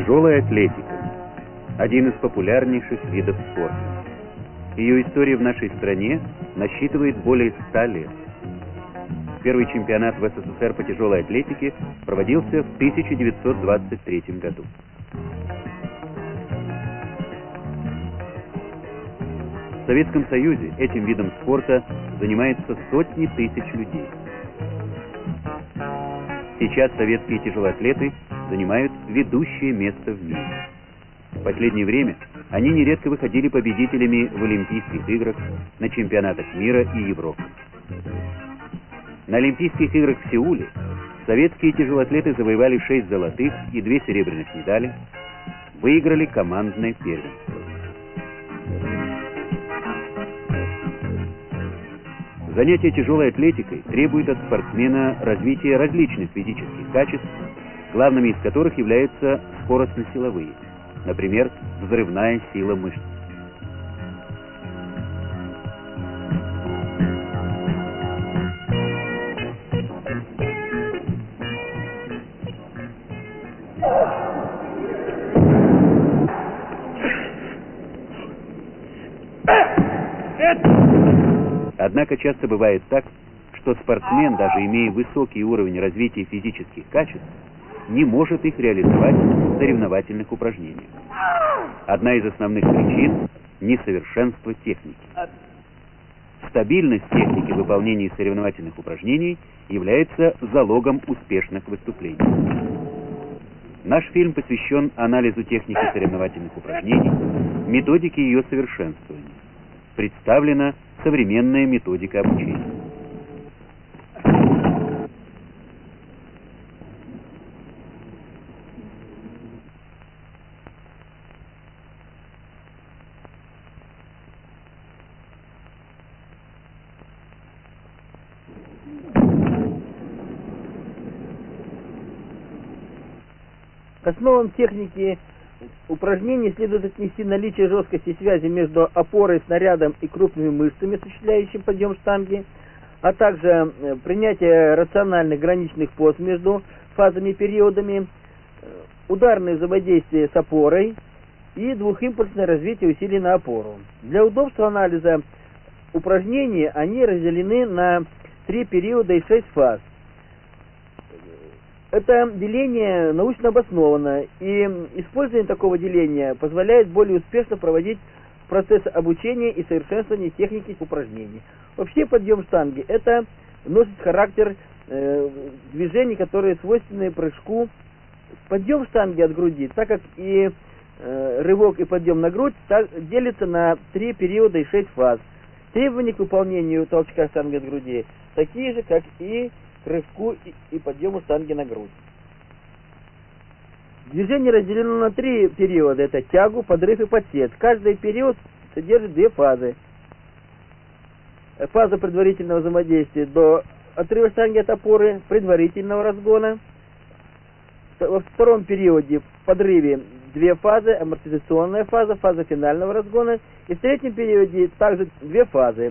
Тяжелая атлетика – один из популярнейших видов спорта. Ее история в нашей стране насчитывает более 100 лет. Первый чемпионат в СССР по тяжелой атлетике проводился в 1923 году. В Советском Союзе этим видом спорта занимаются сотни тысяч людей. Сейчас советские тяжелоатлеты занимают ведущее место в мире. В последнее время они нередко выходили победителями в Олимпийских играх, на чемпионатах мира и Европы. На Олимпийских играх в Сеуле советские тяжелоатлеты завоевали 6 золотых и 2 серебряных медали, выиграли командное первенство. Занятия тяжелой атлетикой требуют от спортсмена развития различных физических качеств, главными из которых являются скоростно-силовые, например, взрывная сила мышц. Однако часто бывает так, что спортсмен, даже имея высокий уровень развития физических качеств, не может их реализовать в соревновательных упражнениях. Одна из основных причин – несовершенство техники. Стабильность техники выполнения соревновательных упражнений является залогом успешных выступлений. Наш фильм посвящен анализу техники соревновательных упражнений, методике ее совершенствования. Представлена современная методика обучения. К основам техники упражнений следует отнести наличие жесткости связи между опорой, снарядом и крупными мышцами, осуществляющими подъем штанги, а также принятие рациональных граничных поз между фазами и периодами, ударное взаимодействие с опорой и двухимпульсное развитие усилий на опору. Для удобства анализа упражнений они разделены на 3 периода и 6 фаз. Это деление научно обосновано, и использование такого деления позволяет более успешно проводить процесс обучения и совершенствования техники упражнений. Вообще подъем штанги это носит характер движений, которые свойственны прыжку. Подъем штанги от груди, так как и рывок и подъем на грудь, делится на 3 периода и 6 фаз. Требования к выполнению толчка штанги от груди такие же, как и к рывку и подъему штанги на грудь. Движение разделено на 3 периода. Это тягу, подрыв и подсед. Каждый период содержит 2 фазы. Фаза предварительного взаимодействия до отрыва штанги от опоры, предварительного разгона. Во втором периоде в подрыве 2 фазы, амортизационная фаза, фаза финального разгона. И в третьем периоде также 2 фазы.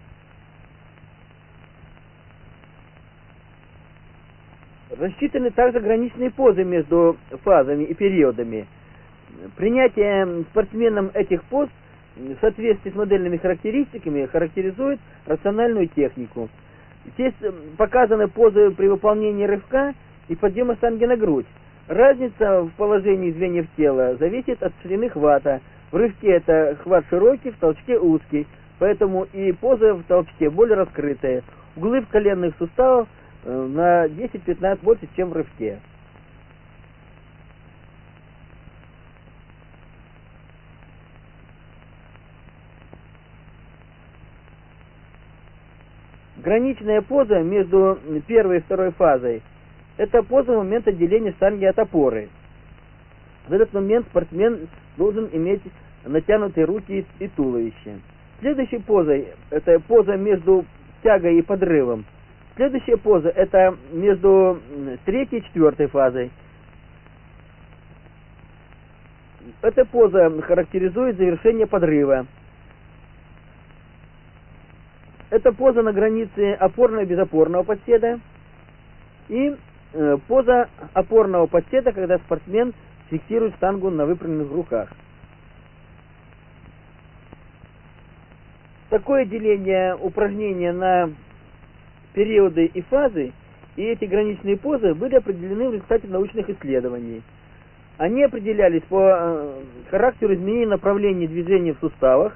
Рассчитаны также граничные позы между фазами и периодами. Принятие спортсменом этих поз в соответствии с модельными характеристиками характеризует рациональную технику. Здесь показаны позы при выполнении рывка и подъема штанги на грудь. Разница в положении звеньев тела зависит от ширины хвата. В рывке это хват широкий, в толчке узкий, поэтому и поза в толчке более раскрытая. Углы в коленных суставах на 10-15 больше, чем в рывке. Граничная поза между первой и второй фазой – это поза момент отделения штанги от опоры. В этот момент спортсмен должен иметь натянутые руки и туловище. Следующей позой – это поза между тягой и подрывом. Следующая поза – это между 3-й и 4-й фазой. Эта поза характеризует завершение подрыва. Это поза на границе опорного и безопорного подседа. И поза опорного подседа, когда спортсмен фиксирует штангу на выпрямленных руках. Такое деление упражнения на периоды и фазы и эти граничные позы были определены в результате научных исследований. Они определялись по характеру изменения направления движения в суставах,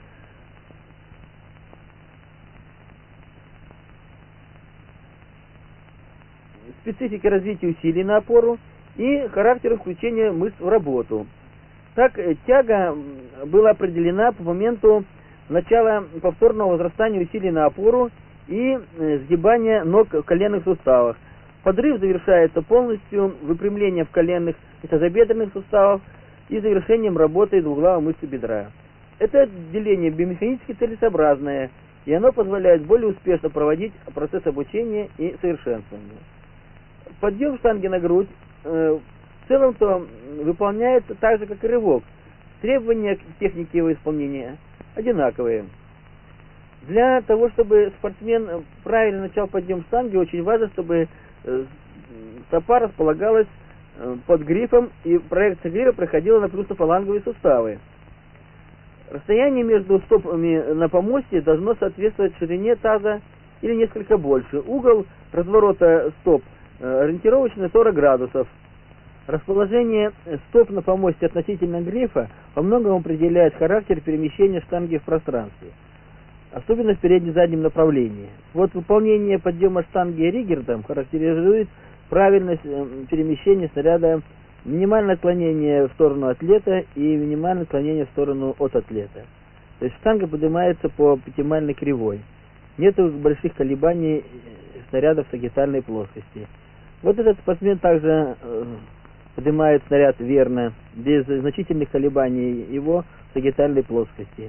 специфике развития усилий на опору и характеру включения мышц в работу. Так, тяга была определена по моменту начала повторного возрастания усилий на опору и сгибания ног в коленных суставах. Подрыв завершается полностью выпрямлением в коленных и тазобедренных суставах и завершением работы двуглавой мышцы бедра. Это деление биомеханически целесообразное, и оно позволяет более успешно проводить процесс обучения и совершенствования. Подъем штанги на грудь в целом-то выполняется так же, как и рывок. Требования к технике его исполнения одинаковые. Для того, чтобы спортсмен правильно начал подъем штанги, очень важно, чтобы стопа располагалась под грифом, и проекция грифа проходила на плюсофаланговые суставы. Расстояние между стопами на помосте должно соответствовать ширине таза или несколько больше. Угол разворота стоп ориентировочно 40 градусов. Расположение стоп на помосте относительно грифа во многом определяет характер перемещения штанги в пространстве, особенно в передне-заднем направлении. Вот выполнение подъема штанги Риггертом характеризует правильность перемещения снаряда, минимальное отклонение в сторону атлета и минимальное отклонение в сторону от атлета. То есть штанга поднимается по пятимальной кривой. Нет больших колебаний снаряда в сагитальной плоскости. Вот этот спортсмен также поднимает снаряд верно, без значительных колебаний его в сагитальной плоскости.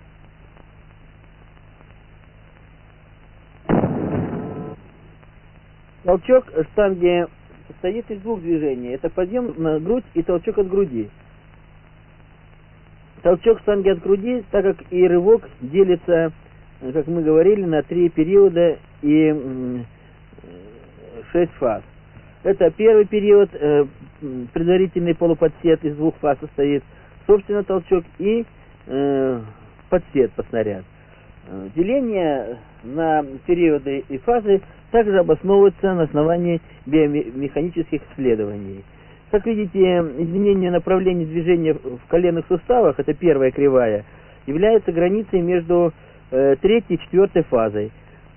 Толчок штанги состоит из двух движений. Это подъем на грудь и толчок от груди. Толчок штанги от груди, так как и рывок, делится, как мы говорили, на 3 периода и 6 фаз. Это первый период, предварительный полуподсет из 2 фаз состоит, собственно, толчок и подсет по снаряд. Деление на периоды и фазы также обосновывается на основании биомеханических исследований. Как видите, изменение направления движения в коленных суставах, это первая кривая, является границей между 3-й и 4-й фазой.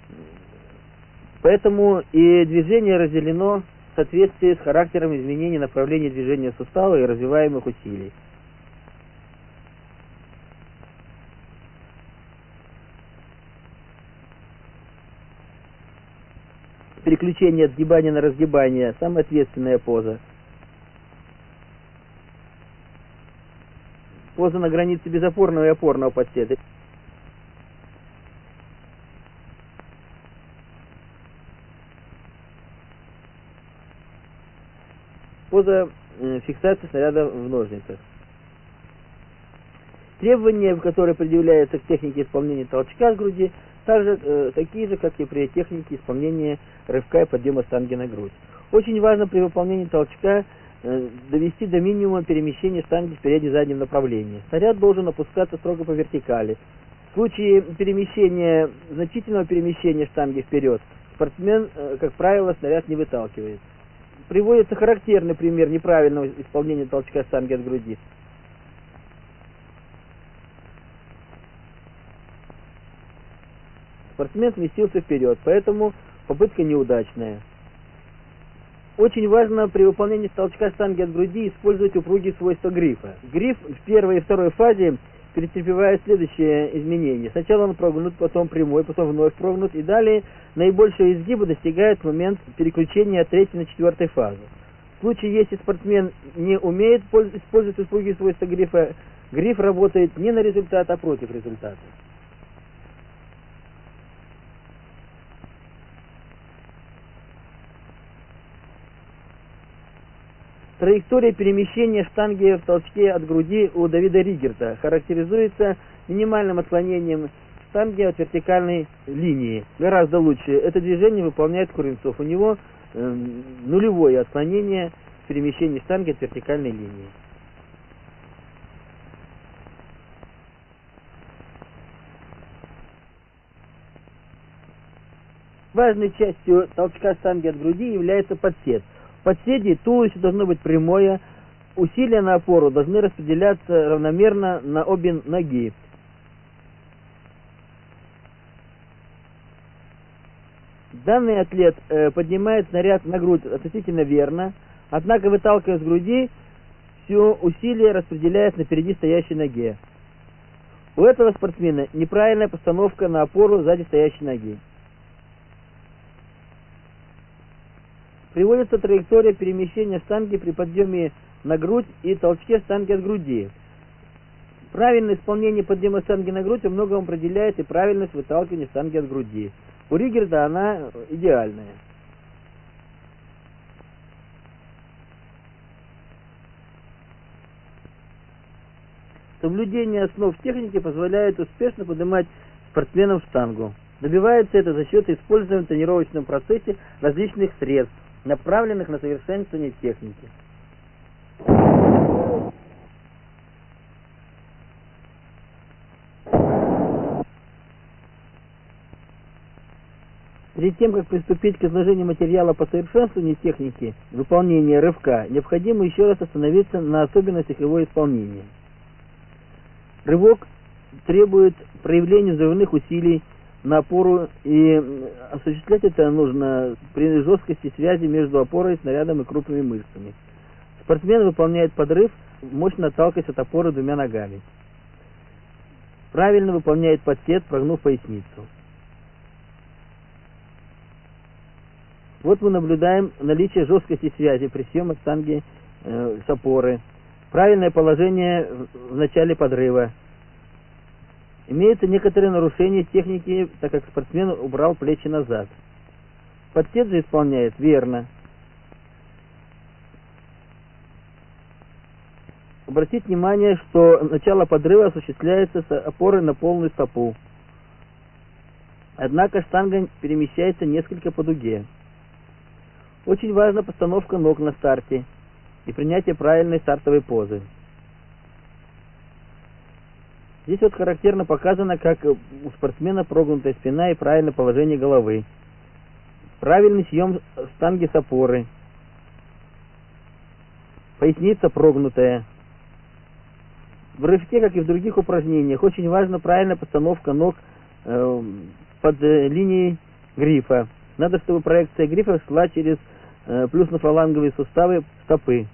Поэтому и движение разделено в соответствии с характером изменения направления движения сустава и развиваемых усилий. Переключение от сгибания на разгибание – самая ответственная поза. Поза на границе безопорного и опорного подсета. Поза фиксации снаряда в ножницах. Требования, которые предъявляются к технике исполнения толчка с груди, также такие же, как и при технике исполнения рывка и подъема штанги на грудь. Очень важно при выполнении толчка довести до минимума перемещение штанги в передне-заднем направлении. Снаряд должен опускаться строго по вертикали. В случае перемещения, значительного перемещения штанги вперед, спортсмен, как правило, снаряд не выталкивает. Приводится характерный пример неправильного исполнения толчка штанги от груди. Спортсмен сместился вперед, поэтому попытка неудачная. Очень важно при выполнении толчка штанги от груди использовать упругие свойства грифа. Гриф в первой и второй фазе претерпевает следующее изменение. Сначала он прогнут, потом прямой, потом вновь прогнут, и далее наибольшего изгиба достигает момент переключения от 3-й на 4-й фазы. В случае, если спортсмен не умеет использовать упругие свойства грифа, гриф работает не на результат, а против результата. Траектория перемещения штанги в толчке от груди у Давида Риггерта характеризуется минимальным отклонением штанги от вертикальной линии. Гораздо лучше это движение выполняет Куренцов. У него нулевое отклонение в перемещении штанги от вертикальной линии. Важной частью толчка штанги от груди является подсед. В подседе туловище должно быть прямое, усилия на опору должны распределяться равномерно на обе ноги. Данный атлет поднимает снаряд на грудь относительно верно, однако выталкивая с груди, все усилие распределяется на впереди стоящей ноге. У этого спортсмена неправильная постановка на опору сзади стоящей ноги. Приводится траектория перемещения штанги при подъеме на грудь и толчке штанги от груди. Правильное исполнение подъема штанги на грудь во многом определяет и правильность выталкивания штанги от груди. У Ригерда она идеальная. Соблюдение основ техники позволяет успешно поднимать спортсменам штангу. Добивается это за счет использования в тренировочном процессе различных средств, направленных на совершенствование техники. Перед тем, как приступить к изложению материала по совершенствованию техники выполнения рывка, необходимо еще раз остановиться на особенностях его исполнения. Рывок требует проявления взрывных усилий на опору, и осуществлять это нужно при жесткости связи между опорой, снарядом и крупными мышцами. Спортсмен выполняет подрыв, мощно отталкиваясь от опоры двумя ногами. Правильно выполняет подсед, прогнув поясницу. Вот мы наблюдаем наличие жесткости связи при съеме штанги с опоры. Правильное положение в начале подрыва. Имеются некоторые нарушения техники, так как спортсмен убрал плечи назад. Подсед же исполняет верно. Обратите внимание, что начало подрыва осуществляется с опорой на полную стопу. Однако штанга перемещается несколько по дуге. Очень важна постановка ног на старте и принятие правильной стартовой позы. Здесь вот характерно показано, как у спортсмена прогнутая спина и правильное положение головы. Правильный съем штанги с опоры. Поясница прогнутая. В рывке, как и в других упражнениях, очень важна правильная постановка ног под линией грифа. Надо, чтобы проекция грифа шла через плюсно-фаланговые суставы стопы.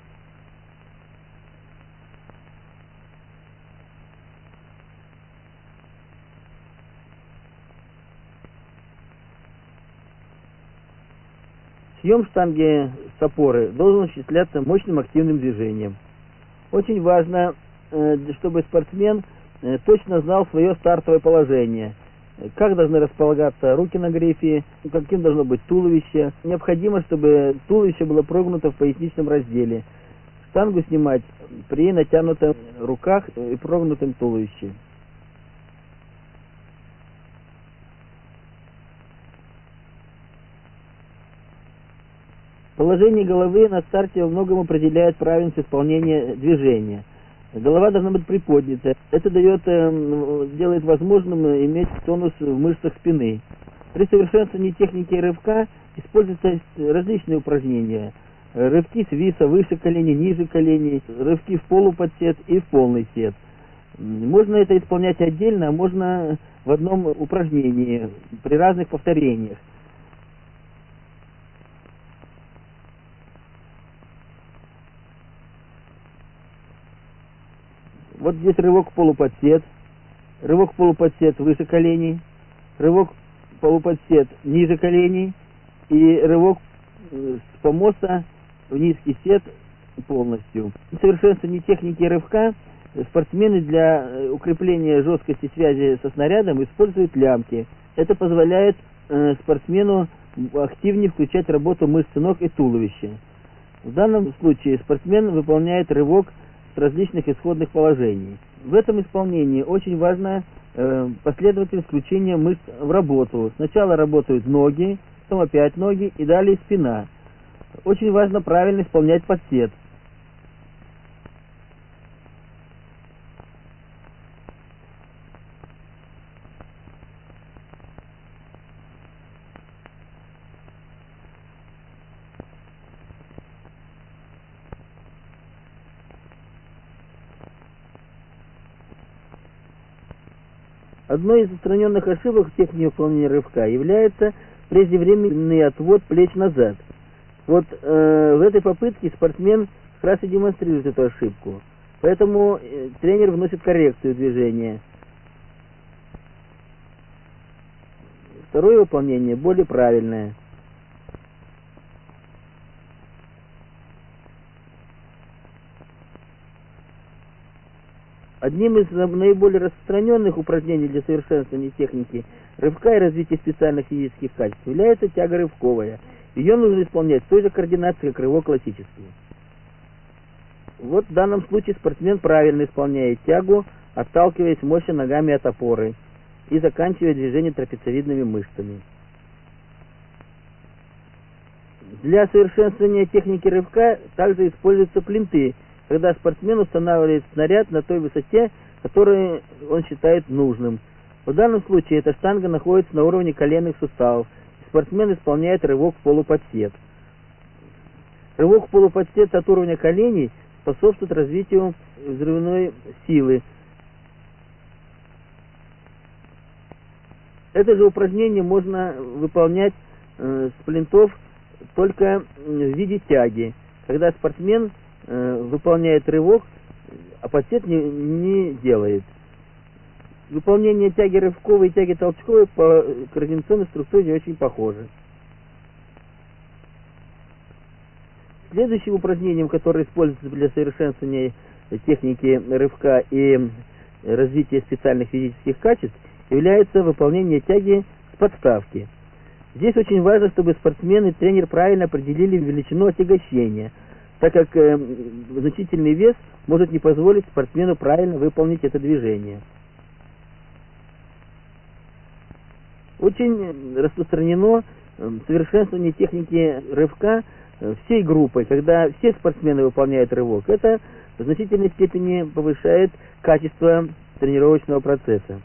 Съем штанги с опоры должен осуществляться мощным активным движением. Очень важно, чтобы спортсмен точно знал свое стартовое положение. Как должны располагаться руки на грифе, каким должно быть туловище. Необходимо, чтобы туловище было прогнуто в поясничном разделе. Штангу снимать при натянутых руках и прогнутом туловище. Положение головы на старте во многом определяет правильность исполнения движения. Голова должна быть приподнята. Это делает возможным иметь тонус в мышцах спины. При совершенствовании техники рывка используются различные упражнения. Рывки с виса выше коленей, ниже коленей, рывки в полуподсед и в полный сет. Можно это исполнять отдельно, а можно в одном упражнении при разных повторениях. Вот здесь рывок полуподсед, рывок полуподсед выше коленей, рывок полуподсед ниже коленей и рывок с помоста в низкий сет полностью. В совершенствовании техники рывка спортсмены для укрепления жесткости связи со снарядом используют лямки. Это позволяет спортсмену активнее включать работу мышц ног и туловища. В данном случае спортсмен выполняет рывок с различных исходных положений. В этом исполнении очень важно последовательность включения мышц в работу. Сначала работают ноги, потом опять ноги и далее спина. Очень важно правильно исполнять подсед. Одной из устраненных ошибок в технике выполнения рывка является преждевременный отвод плеч назад. Вот в этой попытке спортсмен как раз и демонстрирует эту ошибку. Поэтому тренер вносит коррекцию движения. Второе выполнение более правильное. Одним из наиболее распространенных упражнений для совершенствования техники рывка и развития специальных физических качеств является тяга рывковая. Ее нужно исполнять в той же координации, как рывок классический. Вот в данном случае спортсмен правильно исполняет тягу, отталкиваясь мощно ногами от опоры и заканчивая движение трапециевидными мышцами. Для совершенствования техники рывка также используются плинты, когда спортсмен устанавливает снаряд на той высоте, которую он считает нужным. В данном случае эта штанга находится на уровне коленных суставов, и спортсмен исполняет рывок в полуподсед. Рывок в полуподсед от уровня коленей способствует развитию взрывной силы. Это же упражнение можно выполнять с плинтов только в виде тяги, когда спортсмен выполняет рывок, а подсед не делает. Выполнение тяги рывковой и тяги толчковой по координационной структуре очень похоже. Следующим упражнением, которое используется для совершенствования техники рывка и развития специальных физических качеств, является выполнение тяги с подставки. Здесь очень важно, чтобы спортсмен и тренер правильно определили величину отягощения, так как значительный вес может не позволить спортсмену правильно выполнить это движение. Очень распространено совершенствование техники рывка всей группой, когда все спортсмены выполняют рывок. Это в значительной степени повышает качество тренировочного процесса.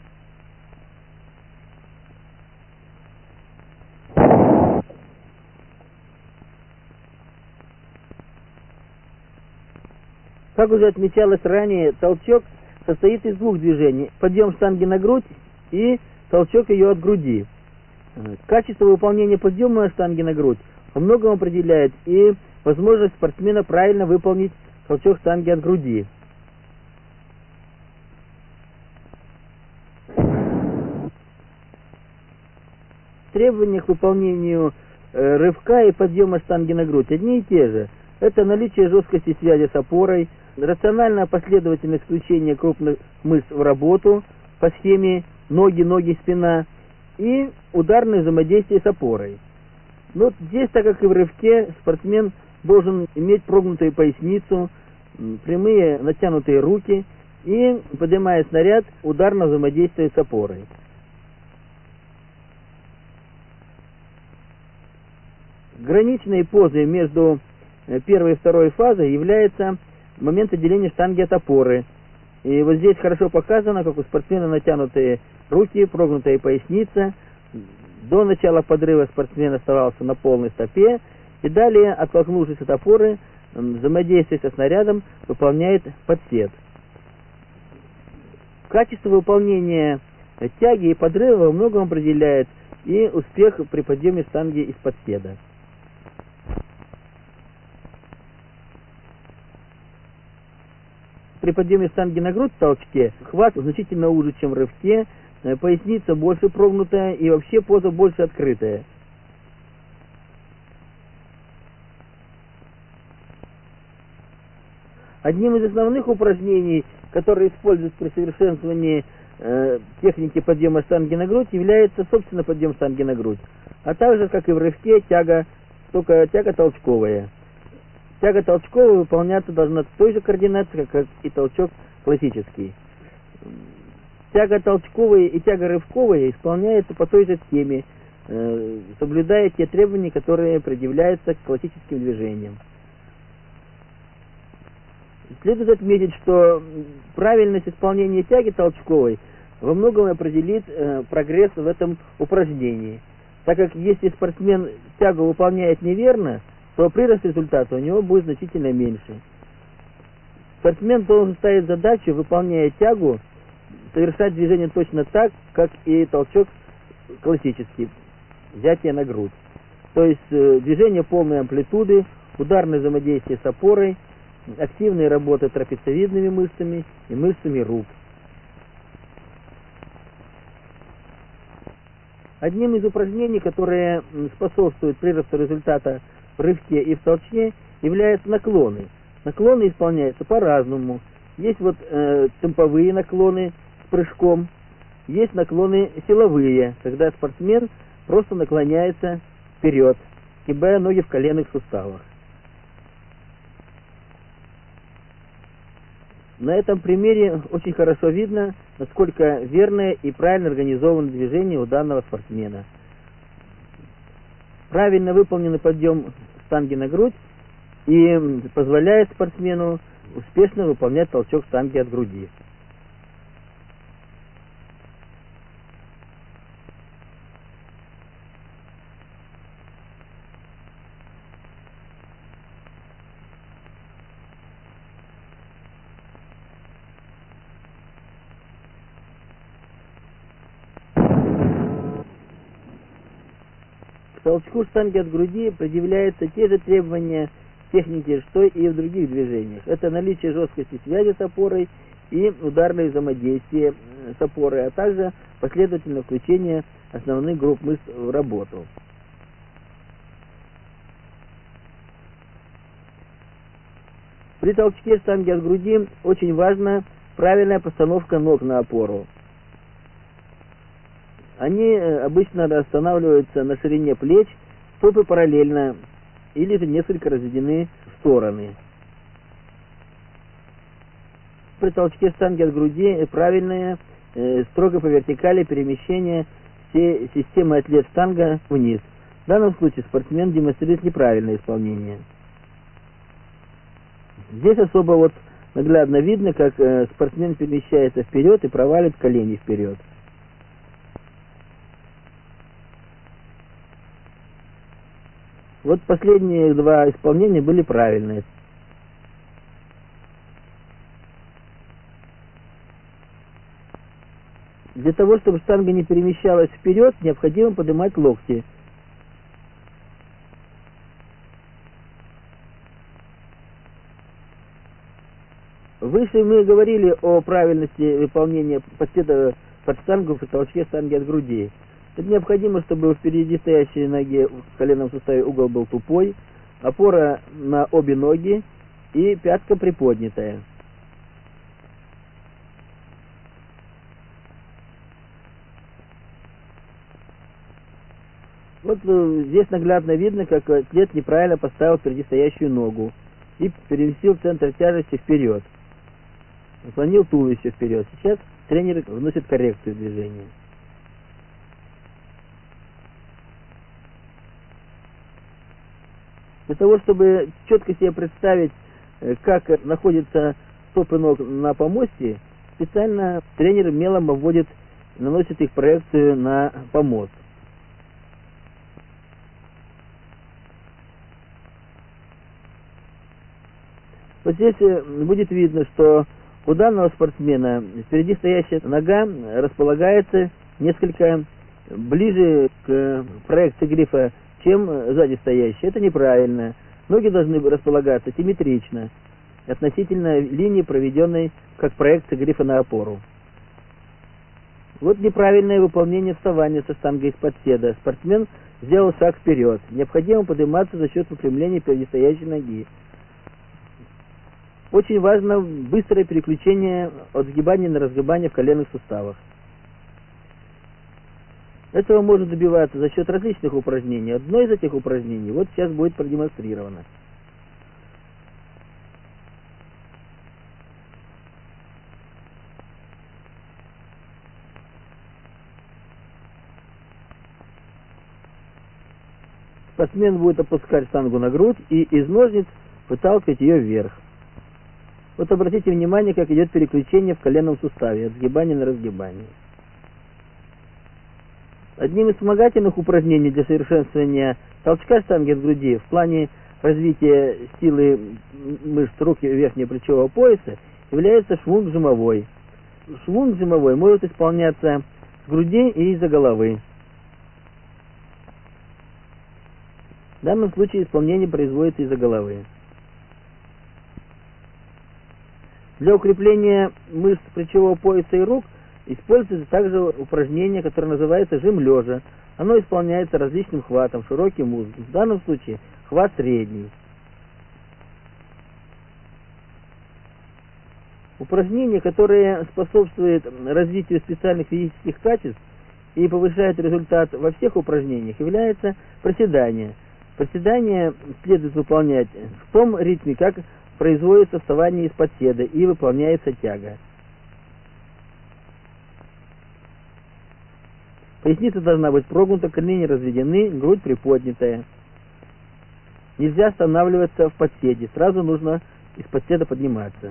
Как уже отмечалось ранее, толчок состоит из двух движений: подъем штанги на грудь и толчок ее от груди. Качество выполнения подъема штанги на грудь во многом определяет и возможность спортсмена правильно выполнить толчок штанги от груди. Требования к выполнению рывка и подъема штанги на грудь одни и те же. Это наличие жесткости связи с опорой, рациональная последовательность включения крупных мышц в работу по схеме ноги, спина и ударное взаимодействие с опорой. Но здесь, так как и в рывке, спортсмен должен иметь прогнутую поясницу, прямые натянутые руки и, поднимая снаряд, ударно взаимодействие с опорой. Граничной позой между первой и второй фазой является момент отделения штанги от опоры. И вот здесь хорошо показано, как у спортсмена натянутые руки, прогнутая поясница. До начала подрыва спортсмен оставался на полной стопе, и далее, оттолкнувшись от опоры, взаимодействие со снарядом выполняет подсед. Качество выполнения тяги и подрыва во многом определяет и успех при подъеме штанги из подседа. При подъеме штанги на грудь в толчке хват значительно уже, чем в рывке, поясница больше прогнутая и вообще поза больше открытая. Одним из основных упражнений, которые используются при совершенствовании техники подъема штанги на грудь, является, собственно, подъем штанги на грудь, а также, как и в рывке, тяга, только тяга толчковая. Тяга толчковая выполняться должна в той же координации, как и толчок классический. Тяга толчковая и тяга рывковая исполняются по той же схеме, соблюдая те требования, которые предъявляются к классическим движениям. Следует отметить, что правильность исполнения тяги толчковой во многом определит прогресс в этом упражнении, так как если спортсмен тягу выполняет неверно, то прирост результата у него будет значительно меньше. Спортсмен должен ставить задачу, выполняя тягу, совершать движение точно так, как и толчок классический, взятие на грудь. То есть движение полной амплитуды, ударное взаимодействие с опорой, активная работа трапециевидными мышцами и мышцами рук. Одним из упражнений, которые способствуют приросту результата в рывке и в толчке, являются наклоны. Наклоны исполняются по-разному. Есть вот темповые наклоны с прыжком, есть наклоны силовые, когда спортсмен просто наклоняется вперед, сгибая ноги в коленных суставах. На этом примере очень хорошо видно, насколько верное и правильно организовано движение у данного спортсмена. Правильно выполненный подъем штанги на грудь и позволяет спортсмену успешно выполнять толчок штанги от груди. К толчку штанги от груди предъявляются те же требования техники, что и в других движениях. Это наличие жесткости связи с опорой и ударное взаимодействие с опорой, а также последовательное включение основных групп мышц в работу. При толчке штанги от груди очень важна правильная постановка ног на опору. Они обычно останавливаются на ширине плеч, стопы параллельно или же несколько разведены в стороны. При толчке штанги от груди правильное, строго по вертикали перемещение всей системы атлет-штанга вниз. В данном случае спортсмен демонстрирует неправильное исполнение. Здесь особо вот наглядно видно, как спортсмен перемещается вперед и проваливает колени вперед. Вот последние два исполнения были правильные. Для того, чтобы штанга не перемещалась вперед, необходимо поднимать локти. Выше мы говорили о правильности выполнения подседа под штангу при толчке штанги от груди. Это необходимо, чтобы впереди стоящей ноге в коленном суставе угол был тупой, опора на обе ноги и пятка приподнятая. Вот здесь наглядно видно, как атлет неправильно поставил впереди стоящую ногу и переместил центр тяжести вперед. Наклонил туловище вперед. Сейчас тренер вносит коррекцию движения. Для того, чтобы четко себе представить, как находятся стопы ног на помосте, специально тренер мелом обводит, наносит их проекцию на помост. Вот здесь будет видно, что у данного спортсмена впереди стоящая нога располагается несколько ближе к проекции грифа, чем сзади стоящая. Это неправильно. Ноги должны располагаться симметрично относительно линии, проведенной как проекция грифа на опору. Вот неправильное выполнение вставания со штангой из подседа. Спортсмен сделал шаг вперед. Необходимо подниматься за счет выпрямления впереди стоящей ноги. Очень важно быстрое переключение от сгибания на разгибание в коленных суставах. Этого можно добиваться за счет различных упражнений. Одно из этих упражнений вот сейчас будет продемонстрировано. Спортсмен будет опускать штангу на грудь и из ножниц выталкивать ее вверх. Вот обратите внимание, как идет переключение в коленном суставе от сгибания на разгибание. Одним из вспомогательных упражнений для совершенствования толчка штанги от груди в плане развития силы мышц рук и верхнего плечевого пояса является швунг жимовой. Швунг зимовой может исполняться с груди и из-за головы. В данном случае исполнение производится из-за головы. Для укрепления мышц плечевого пояса и рук используется также упражнение, которое называется жим лежа. Оно исполняется различным хватом, широким, узким. В данном случае хват средний. Упражнения, которые способствуют развитию специальных физических качеств и повышают результат во всех упражнениях, является приседание. Приседание следует выполнять в том ритме, как производится вставание из-под седа и выполняется тяга. Поясница должна быть прогнута, колени разведены, грудь приподнятая. Нельзя останавливаться в подседе, сразу нужно из подседа подниматься.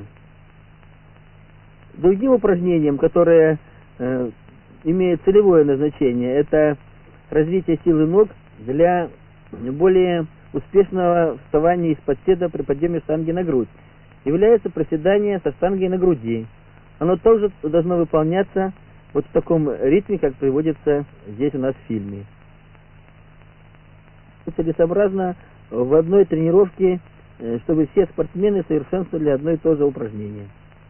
Другим упражнением, которое имеет целевое назначение, это развитие силы ног для более успешного вставания из подседа при подъеме штанги на грудь, является приседание со штангой на груди. Оно тоже должно выполняться вот в таком ритме, как приводится здесь у нас в фильме. Целесообразно в одной тренировке, чтобы все спортсмены совершенствовали одно и то же упражнение.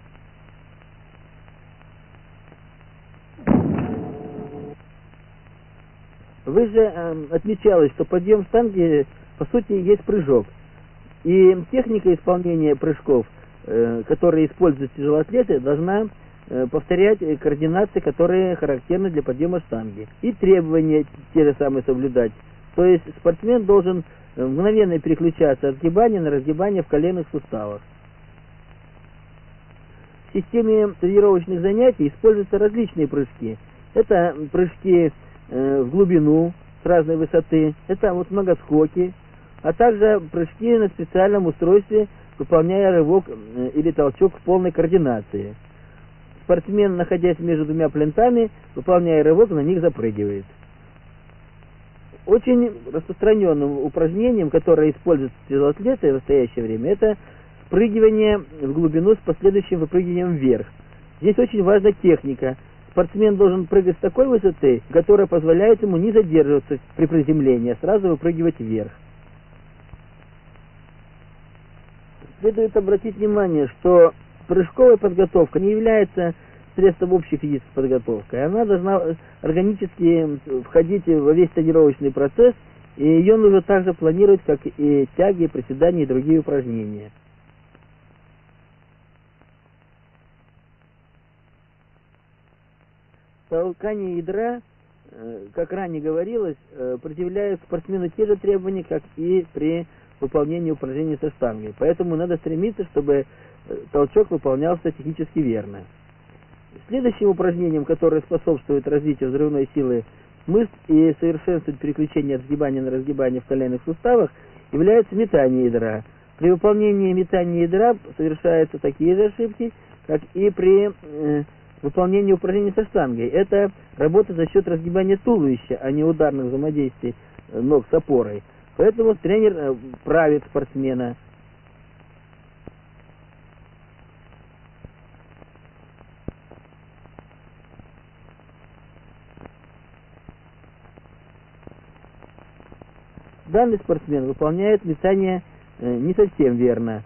Выше отмечалось, что подъем штанги по сути есть прыжок. И техника исполнения прыжков, которые используют тяжелоатлеты, должна повторять координации, которые характерны для подъема штанги. И требования те же самые соблюдать. То есть спортсмен должен мгновенно переключаться от сгибания на разгибание в коленных суставах. В системе тренировочных занятий используются различные прыжки. Это прыжки в глубину с разной высоты, это вот многоскоки, а также прыжки на специальном устройстве, выполняя рывок или толчок в полной координации. Спортсмен, находясь между двумя плинтами, выполняя рывок, на них запрыгивает. Очень распространенным упражнением, которое используют тяжелоатлеты в настоящее время, это спрыгивание в глубину с последующим выпрыгиванием вверх. Здесь очень важна техника. Спортсмен должен прыгать с такой высоты, которая позволяет ему не задерживаться при приземлении, а сразу выпрыгивать вверх. Следует обратить внимание, что прыжковая подготовка не является средством общей физической подготовки. Она должна органически входить во весь тренировочный процесс, и ее нужно также планировать, как и тяги, приседания и другие упражнения. Толкание ядра, как ранее говорилось, предъявляет спортсмену те же требования, как и при выполнении упражнений со штангой. Поэтому надо стремиться, чтобы толчок выполнялся технически верно. Следующим упражнением, которое способствует развитию взрывной силы мышц и совершенствует переключение от сгибания на разгибание в коленных суставах, является метание ядра. При выполнении метания ядра совершаются такие же ошибки, как и при выполнении упражнений со штангой. Это работа за счет разгибания туловища, а не ударных взаимодействий ног с опорой. Поэтому тренер правит спортсмена. Данный спортсмен выполняет метание не совсем верно.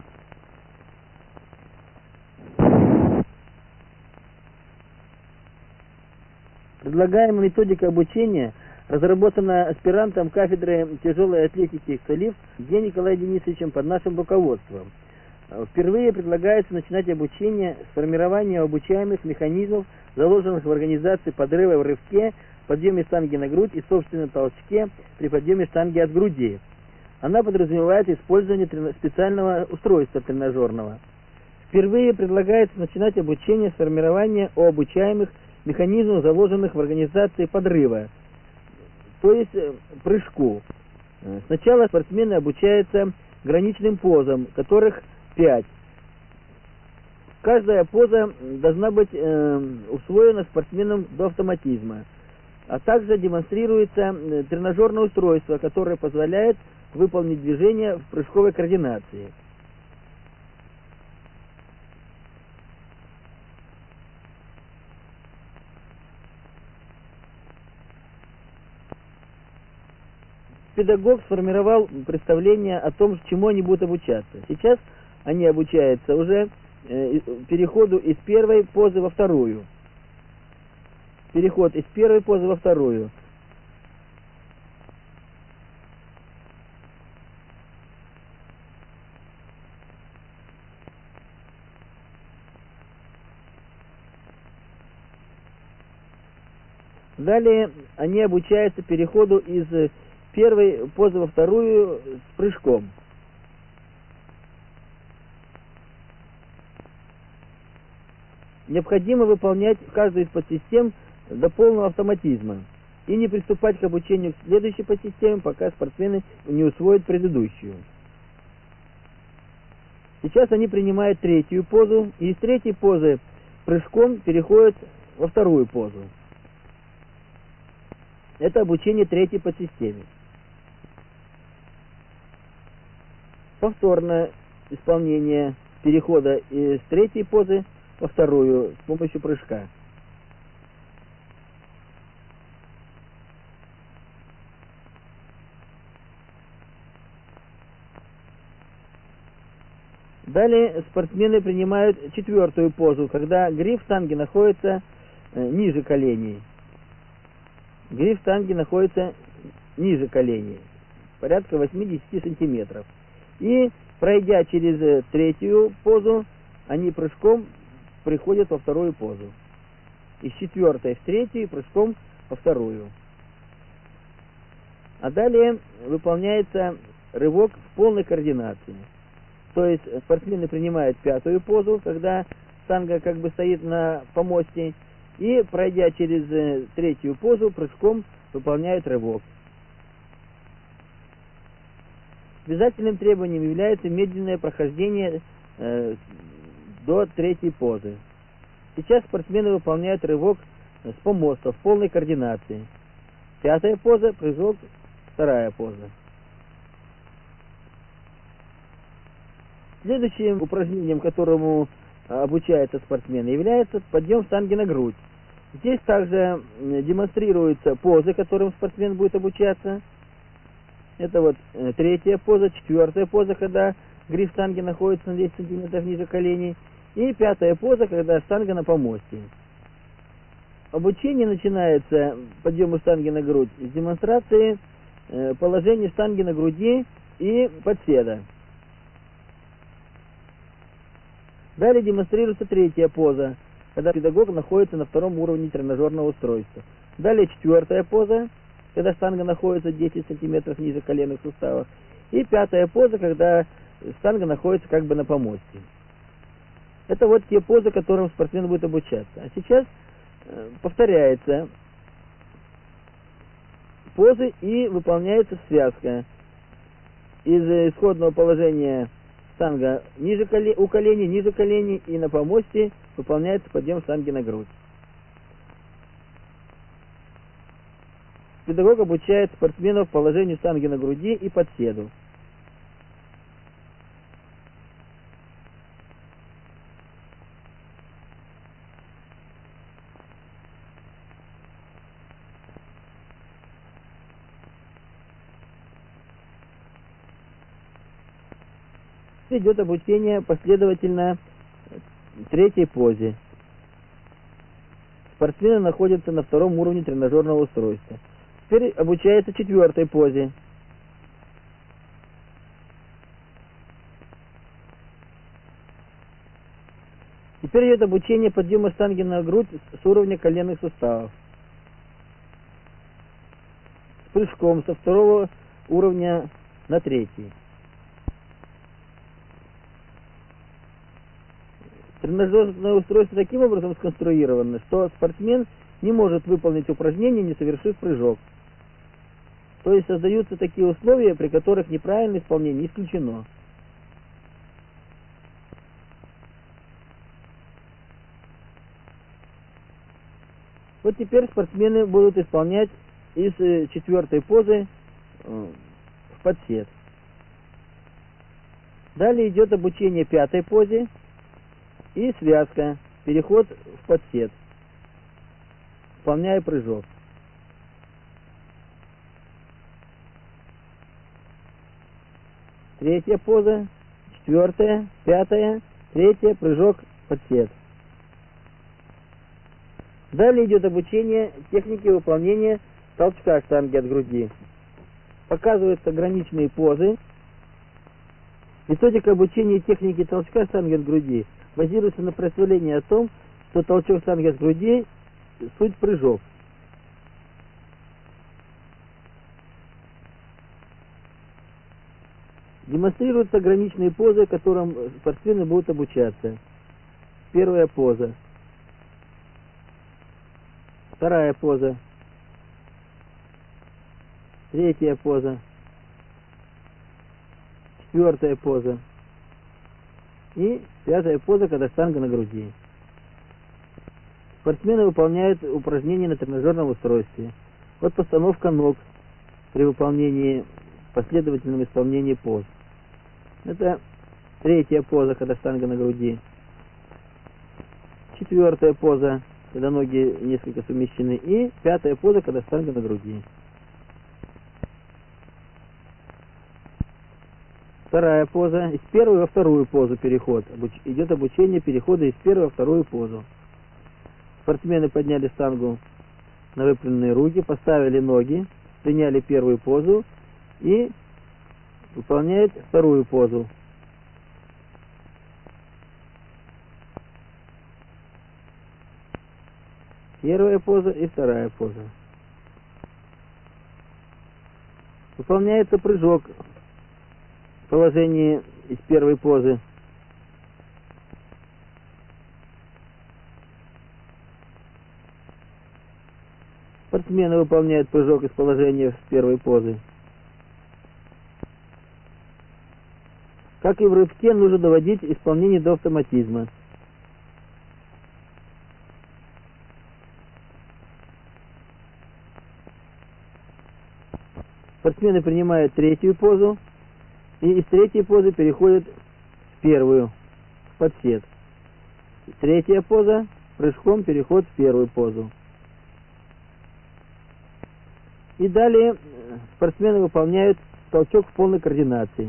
Предлагаемая методика обучения разработана аспирантом кафедры тяжелой атлетики ХСЛИФ Г. Николаем Денисовичем под нашим руководством. Впервые предлагается начинать обучение с формирования обучаемых механизмов, заложенных в организации подрыва в рывке, подъеме штанги на грудь и собственном толчке при подъеме штанги от груди. Она подразумевает использование специального устройства тренажерного. Впервые предлагается начинать обучение с формирования обучаемых механизмов, заложенных в организации подрыва, то есть прыжку. Сначала спортсмены обучаются граничным позам, которых 5. Каждая поза должна быть усвоена спортсменом до автоматизма, а также демонстрируется тренажерное устройство, которое позволяет выполнить движение в прыжковой координации. педагог сформировал представление о том, чему они будут обучаться. Сейчас они обучаются уже переходу из первой позы во вторую. Переход из первой позы во вторую. Далее они обучаются переходу из первой позы во вторую с прыжком. Необходимо выполнять каждую из подсистем до полного автоматизма и не приступать к обучению к следующей подсистеме, пока спортсмены не усвоят предыдущую. Сейчас они принимают третью позу, и из третьей позы прыжком переходят во вторую позу. Это обучение третьей подсистеме. Повторное исполнение перехода из третьей позы во вторую с помощью прыжка. Далее спортсмены принимают четвертую позу, когда гриф штанги находится ниже коленей. Гриф штанги находится ниже коленей, порядка 80 сантиметров. И пройдя через третью позу, они прыжком приходят во вторую позу. Из четвертой в третью и прыжком во вторую. А далее выполняется рывок в полной координации. То есть спортсмены принимают пятую позу, когда штанга как бы стоит на помосте, и, пройдя через третью позу, прыжком выполняют рывок. Обязательным требованием является медленное прохождение до третьей позы. Сейчас спортсмены выполняют рывок с помоста в полной координации. Пятая поза, прыжок, вторая поза. Следующим упражнением, которому обучаются спортсмены, является подъем штанги на грудь. Здесь также демонстрируются позы, которым спортсмен будет обучаться. Это вот третья поза, четвертая поза, когда гриф штанги находится на 10 см ниже коленей, и пятая поза, когда штанга на помосте. Обучение начинается подъему штанги на грудь с демонстрации положения штанги на груди и подседа. Далее демонстрируется третья поза, когда педагог находится на втором уровне тренажерного устройства. Далее четвертая поза, когда штанга находится 10 см ниже коленных суставов. И пятая поза, когда штанга находится как бы на помосте. Это вот те позы, которым спортсмен будет обучаться. А сейчас повторяется позы и выполняется связка. Из исходного положения штанга ниже у коленей, ниже коленей, и на помосте выполняется подъем штанги на грудь. Педагог обучает спортсменов положению штанги на груди и подседу. Идет обучение последовательно третьей позе. Спортсмены находятся на втором уровне тренажерного устройства. Теперь обучается четвертой позе. Теперь идет обучение подъема штанги на грудь с уровня коленных суставов. С прыжком со второго уровня на третий. Тренажерное устройство таким образом сконструировано, что спортсмен не может выполнить упражнение, не совершив прыжок. То есть создаются такие условия, при которых неправильное исполнение исключено. Вот теперь спортсмены будут исполнять из четвертой позы в подсед. Далее идет обучение пятой позе и связка, переход в подсед, выполняя прыжок. третья поза, четвертая, пятая, третья, прыжок, подсед. Далее идет обучение технике выполнения толчка штанги от груди. Показываются граничные позы. Методика обучения техники толчка штанги от груди базируется на представлении о том, что толчок штанги от груди – суть прыжок. Демонстрируются граничные позы, которым спортсмены будут обучаться. Первая поза. Вторая поза. Третья поза. Четвертая поза. И пятая поза, когда штанга на груди. Спортсмены выполняют упражнения на тренажерном устройстве. Вот постановка ног при выполнении, последовательном исполнении поз. Это третья поза, когда штанга на груди. Четвертая поза, когда ноги несколько совмещены. И пятая поза, когда штанга на груди. Вторая поза. Из первой во вторую позу переход. Идет обучение перехода из первой во вторую позу. Спортсмены подняли штангу на выпрямленные руки, поставили ноги, приняли первую позу и выполняют вторую позу. Первая поза и вторая поза. Выполняется прыжок в положении из первой позы. Спортсмены выполняют прыжок из положения с первой позы. Как и в рывке, нужно доводить исполнение до автоматизма. Спортсмены принимают третью позу и из третьей позы переходят в первую, в подсед. Третья поза, прыжком переход в первую позу. И далее спортсмены выполняют толчок в полной координации.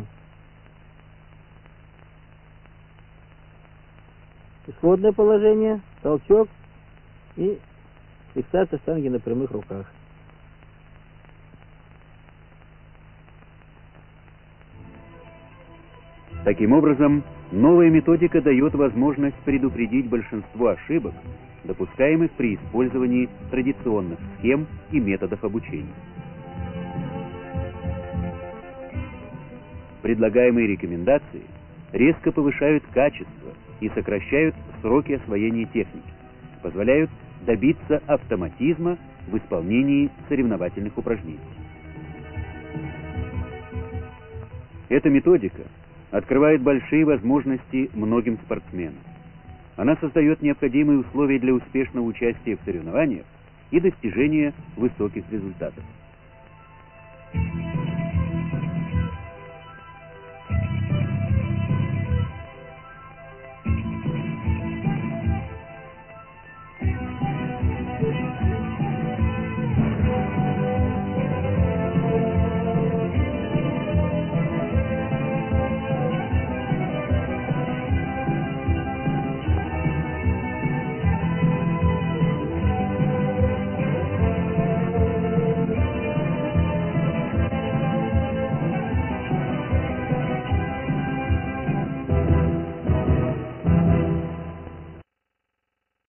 Исходное положение, толчок и фиксация штанги на прямых руках. Таким образом, новая методика дает возможность предупредить большинство ошибок, допускаемых при использовании традиционных схем и методов обучения. Предлагаемые рекомендации резко повышают качество и сокращают сроки освоения техники, позволяют добиться автоматизма в исполнении соревновательных упражнений. Эта методика открывает большие возможности многим спортсменам. Она создает необходимые условия для успешного участия в соревнованиях и достижения высоких результатов.